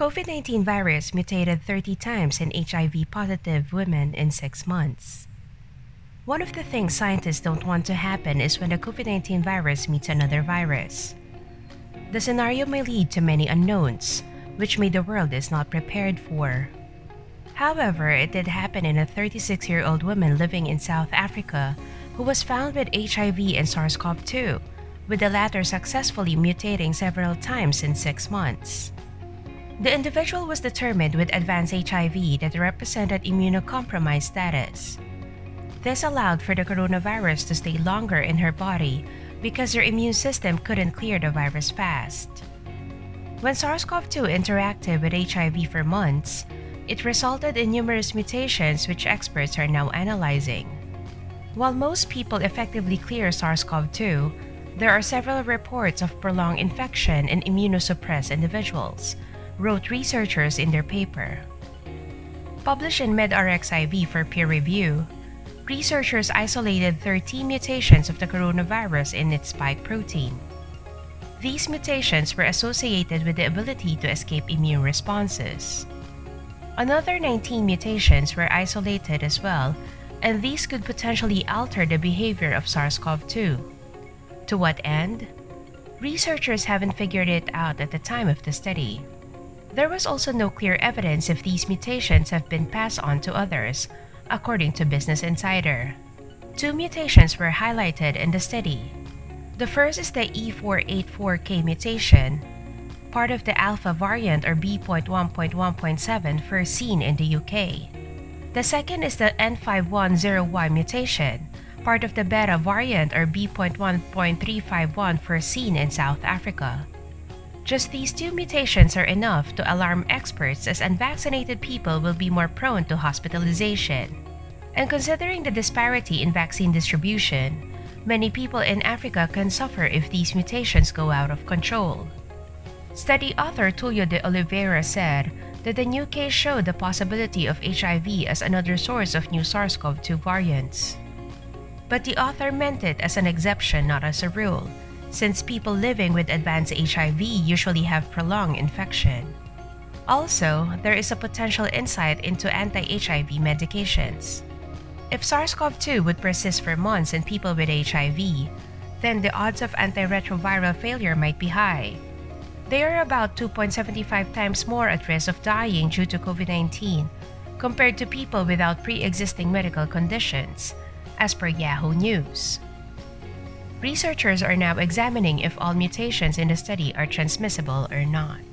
COVID-19 virus mutated 30 times in HIV-positive women in 6 months. One of the things scientists don't want to happen is when the COVID-19 virus meets another virus. The scenario may lead to many unknowns, which the world is not prepared for. However, it did happen in a 36-year-old woman living in South Africa who was found with HIV and SARS-CoV-2, with the latter successfully mutating several times in 6 months. The individual was determined with advanced HIV that represented immunocompromised status. This allowed for the coronavirus to stay longer in her body because her immune system couldn't clear the virus fast. When SARS-CoV-2 interacted with HIV for months, it resulted in numerous mutations which experts are now analyzing. While most people effectively clear SARS-CoV-2, there are several reports of prolonged infection in immunosuppressed individuals, wrote researchers in their paper. Published in medRxiv for peer review, researchers isolated 13 mutations of the coronavirus in its spike protein. These mutations were associated with the ability to escape immune responses. Another 19 mutations were isolated as well, and these could potentially alter the behavior of SARS-CoV-2. To what end? Researchers haven't figured it out at the time of the study. There was also no clear evidence if these mutations have been passed on to others, according to Business Insider. 2 mutations were highlighted in the study. The first is the E484K mutation, part of the alpha variant or B.1.1.7 first seen in the UK. The second is the N510Y mutation, part of the beta variant or B.1.351 first seen in South Africa. Just these 2 mutations are enough to alarm experts, as unvaccinated people will be more prone to hospitalization. And considering the disparity in vaccine distribution, many people in Africa can suffer if these mutations go out of control. Study author Tulio de Oliveira said that the new case showed the possibility of HIV as another source of new SARS-CoV-2 variants. But the author meant it as an exception, not as a rule, since people living with advanced HIV usually have prolonged infection. Also, there is a potential insight into anti-HIV medications. If SARS-CoV-2 would persist for months in people with HIV, then the odds of antiretroviral failure might be high. They are about 2.75 times more at risk of dying due to COVID-19 compared to people without pre-existing medical conditions, as per Yahoo News. Researchers are now examining if all mutations in the study are transmissible or not.